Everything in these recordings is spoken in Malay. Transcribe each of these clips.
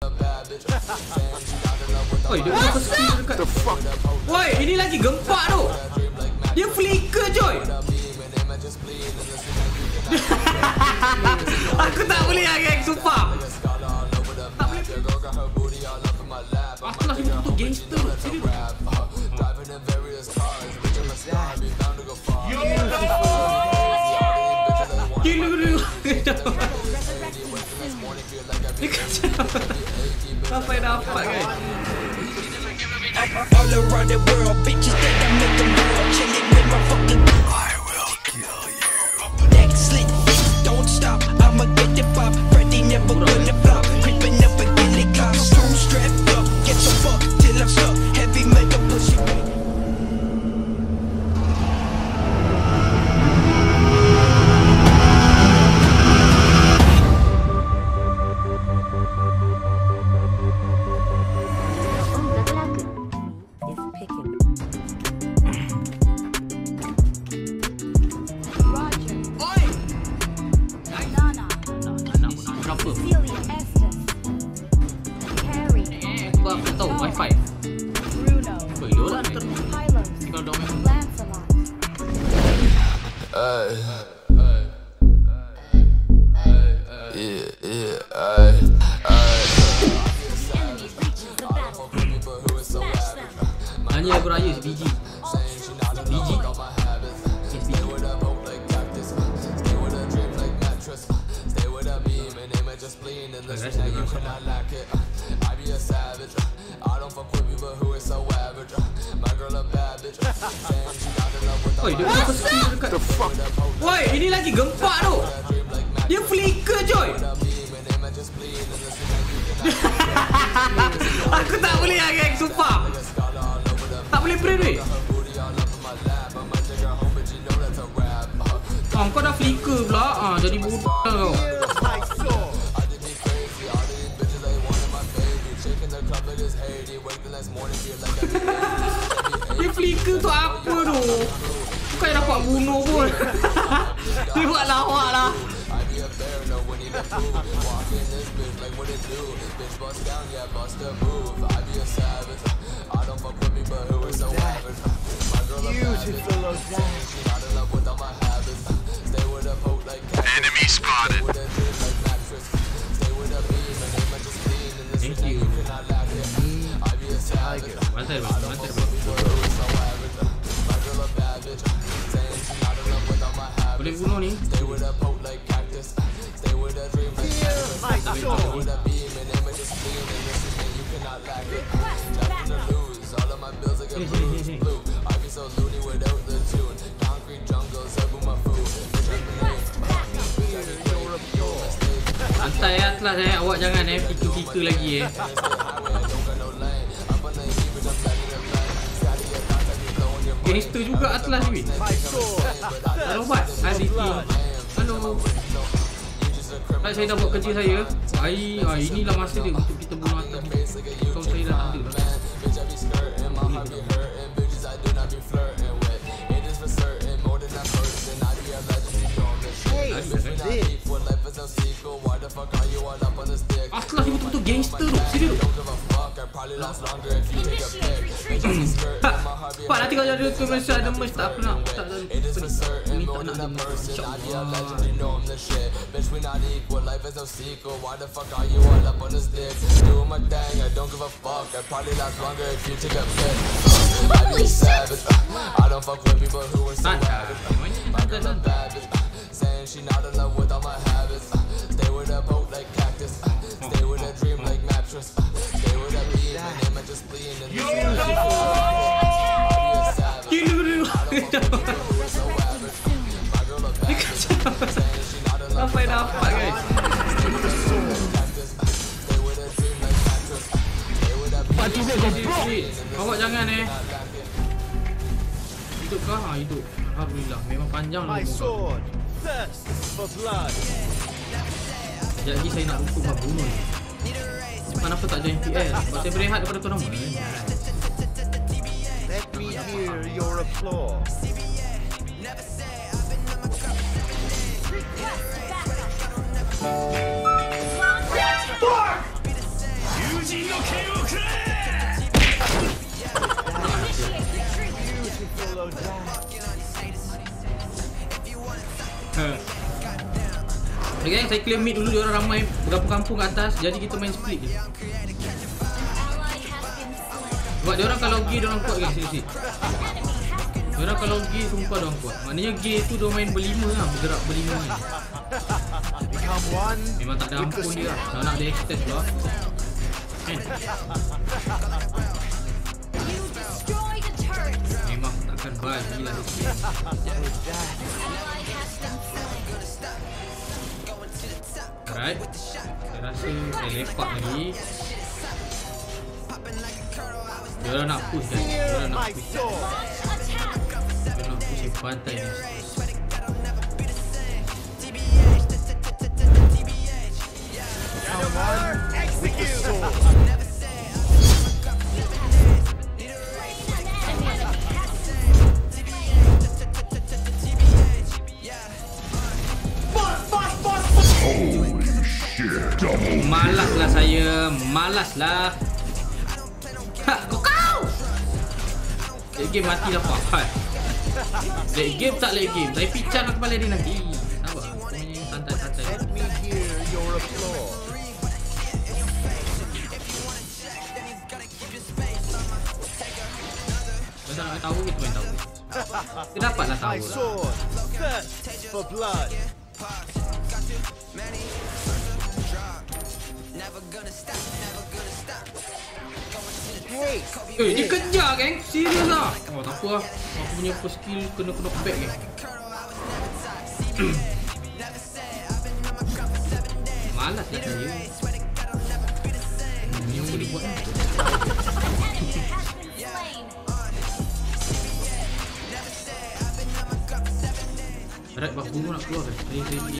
Oi, dia punya skill dekat. Woi, ini lagi gempak tu. Dia flicker coy. Aku tak boleh agak sumpah. Tak boleh. Aku lagi untuk gangster. Gila dulu. Sampai dapat guys. All around the world, bitches think I make them world. Chilling with my fucking I will kill you. next slit. Don't stop, I'ma get the pop. Freddy never gonna flop. Creeping up again, the clock. Screw strapped up, get some fuck till I'm stuck. Heavy metal pushing me. Wi-Fi. Yolah ntar tinggal domain. Nyanyi lagu raya BG. BG. Oi, dia punya skill dekat. Woi, ini lagi gempak tu. Dia flicker coy. Aku tak boleh agak sumpah. Tak boleh pray weh. Kau dah flicker pula. Jadi bodoh kau. Dia flicker tu apa tu? Bukan dapat bunuh pun. Dia buat lawak lah. Enemy spotted. Thank you. Mantap, mantap. Boleh bunuh ni. Santai Atlas awak jangan flicker lagi Gangster juga Atlas ni. Halo Bat, adik ni. Halo. Saya dah buat kerja saya. Inilah masa dia untuk kita bunuh Atlas ni. Kau saya dah tak ada. Atlas ni betul-betul gangster tu. Serius. Pak nanti kalau ada komersial ada merch tak apa nak minta nak ada merch Sampai dapat guys. Awak jangan hidup kah? Hidup. Alhamdulillah. Memang panjang lah. Sekejap lagi saya nak hukum buat bunuh. Kenapa tak join PL? Sebab saya berehat daripada tuan nama. Let me hear your applause. Okay, saya clear mid dulu, diorang ramai berkampung-kampung kat atas. Jadi kita main split je. Sebab diorang kalau gay, diorang kuat kan, sini. Diorang kalau gay, sumpah diorang kuat. Maknanya gay tu diorang main berlima lah, bergerak berlima kan. Memang tak ada ampun dia lah. Kalau nak dia extend pula kan. Memang takkan bagi lah. Alright, saya rasa saya lepak lagi. Diorang nak push kan. Diorang nak push yang pantai ni. Malaslah saya, malaslah. Ha, kau. Late game mati dah Pak. Late game tak late game. Saya picang kepala dia nanti. Sabar. Santai-santai. Let me hear your applause. Kalau nak tahu kita main tahu. Kita dapatlah tahu My lah. sword, thirst for blood. Hey, Dia kejar geng. Serius lah. Oh tak apa lah. Aku punya first skill kena back geng. Malas lah saya. Ni yang boleh buat ni. Alright, bahu nak keluar kan? Ready.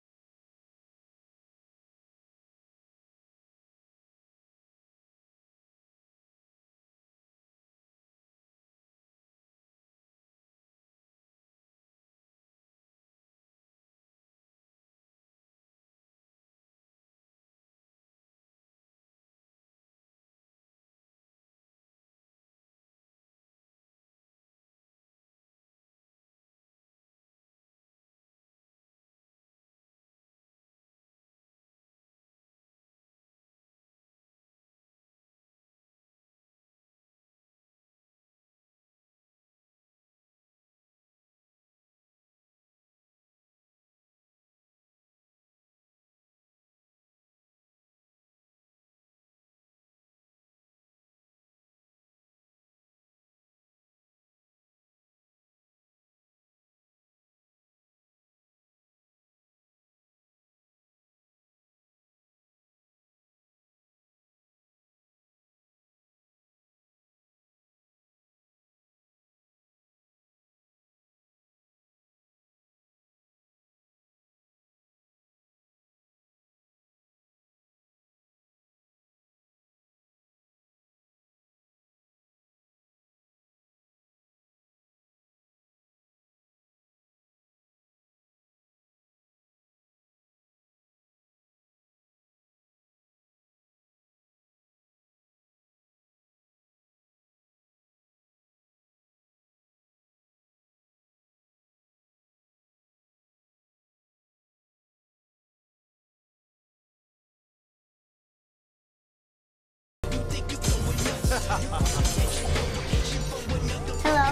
Hello.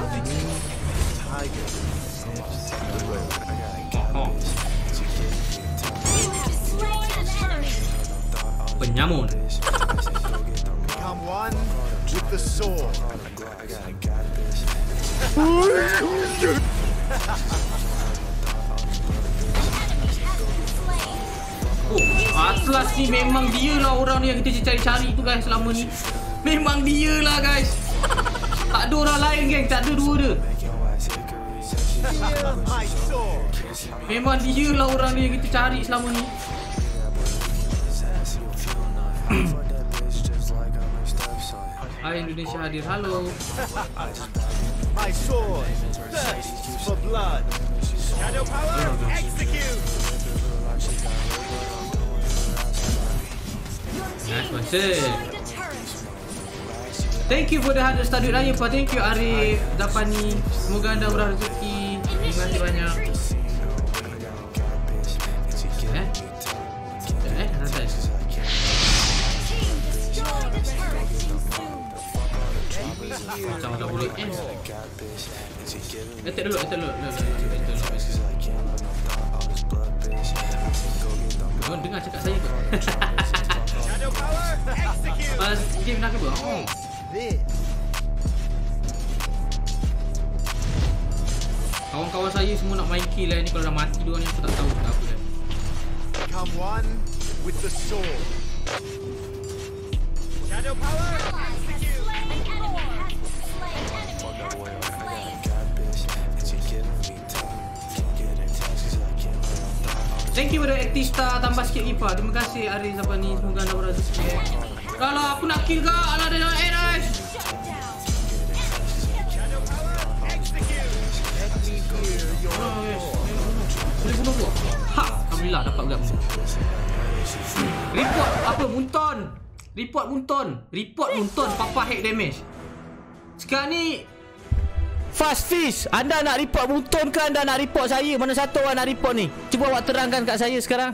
tiger sniffs the road. Oh, You have slain an enemy. penyamun. Become one with the sword. Oh, Atlas ni memang dia lah orang yang kita cari-cari tu guys selama ni. Memang dia lah guys. Tak ada orang lain geng, tak ada dua dia. Feel my sword. Memang dia lah orang yang kita cari selama ni. Hai Indonesia hadir, halo. My sword thirsts for blood. Shadow power, execute. Nice one, sir. Thank you for the 100 star duit raya, Pak. Thank you Arif, Dapani. Semoga anda murah rezeki. Terima kasih banyak. Macam tak boleh attack dulu. Kau dengar cakap saya ke? Shadow power, execute. Game nak ke apa? Kawan-kawan saya semua nak main kill ni. Kalau dah mati diorang ni aku tak tahu apa kan. Become one with the sword. Shadow power, execute. Thank you pada active star tambah sikit lagi, Pak. Terima kasih Arif sampai ni. Semoga anda berhasil. Kalau aku nak kill kau, alah dia nak nice. Shadow power, execute. Let me hear your Boleh bunuh gua. Ha, alhamdulillah dapat gam. Report apa Munton? Report Munton papa hack damage. Sekarang ni Fast Fish, anda nak report Munton ke anda nak report saya? Mana satu orang nak report ni? Cuba awak terangkan kat saya sekarang.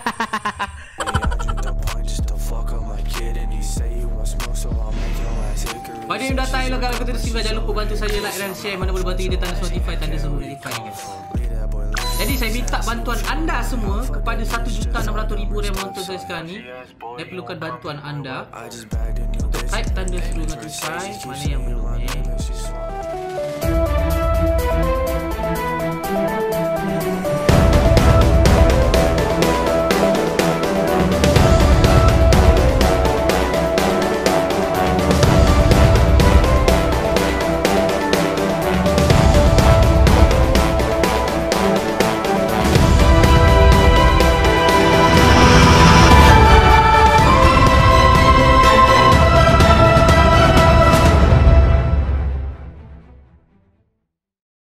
Pada yang datang elok kalau kita tersimpan, jangan lupa bantu saya like dan share. Mana boleh bantu kita tanda Spotify, tanda semua notify guys. Jadi saya minta bantuan anda semua kepada 1,600,000 yang menonton saya sekarang ni. Saya perlukan bantuan anda untuk type tanda seluruh notify. Mana yang belum